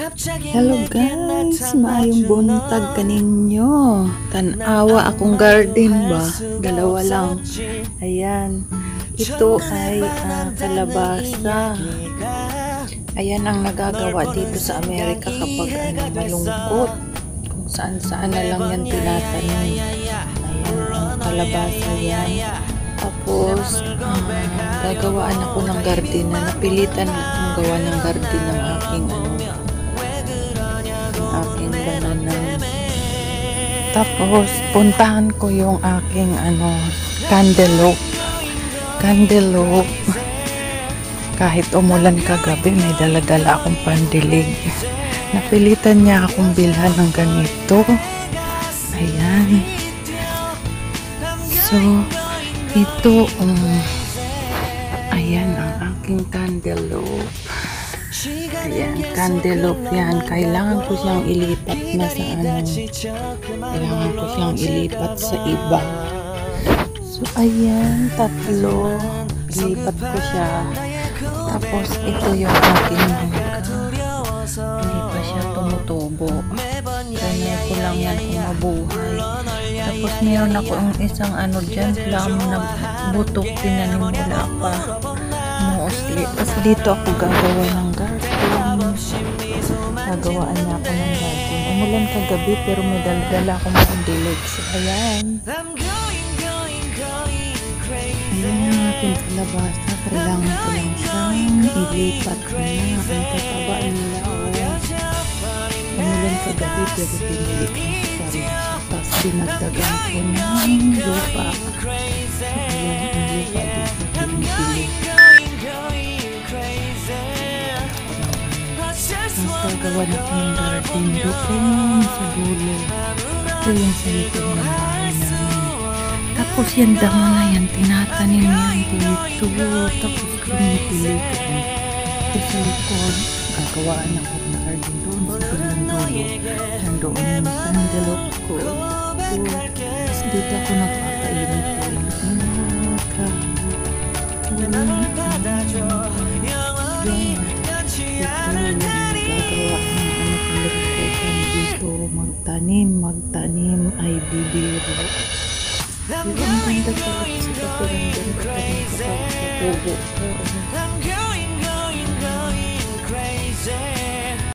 Hello guys, maayong buntag kaninyo. Tanawa akong garden ba? Dalawa lang. Ayan. Ito ay kalabasa. Ayan ang nagagawa dito sa Amerika kapag malungkot. Kung saan-saan na lang yan tinatanim. Ayan ang kalabasa yan. Tapos, gagawaan ako ng garden na napilitan akong gawa ng garden ng aking banana. Tapos, puntahan ko yung aking cantaloupe. Kahit umulan kagabi, may dala-dala akong pandilig. Napilitan niya akong bilhan ng ganito. Ayan. So, ito, ayan ang aking cantaloupe. Ayan, cantaloupe yan. Kailangan ko siyang ilipat na sa Kailangan ko siyang ilipat sa iba. So, ayan, tatlo. Ilipat ko siya. Tapos, ito yung aking hindi pa siya tumutubo. Ganyan ko lang yan kung mabuhay. Tapos, meron ako ang isang dyan, plum na butok, tinanim wala pa. Tapos, dito ako gagawa ng garden. Gagawaan niya ako ng garden. Umulan kagabi, pero may dala akong pandilig. So, ayan. Ayan ang ating kalabasa. Kailangan ko lang siyang ilipat na. Ang tataba nila. Umulan kagabi, pero pinili ko sa sarili. Tapos dinagdagan ko ng lupa. So, ayan ang lupa dito. Pinipili. Ang gagawa na ko ng garden doon sa dulo. Ito yung sa likod ng bahay namin. Tapos yan damo na yan, tinatanim yan dito. Tapos pinipili ko. Ito sa likod, gagawaan ako ng garden doon sa dulo. Nandoon yung cantaloupe ko. Tapos dito ako nagpapainit ko. Magtanim ay bibiro. Yung ang ganda talaga sa kapirandan kapag nakapagpatubo.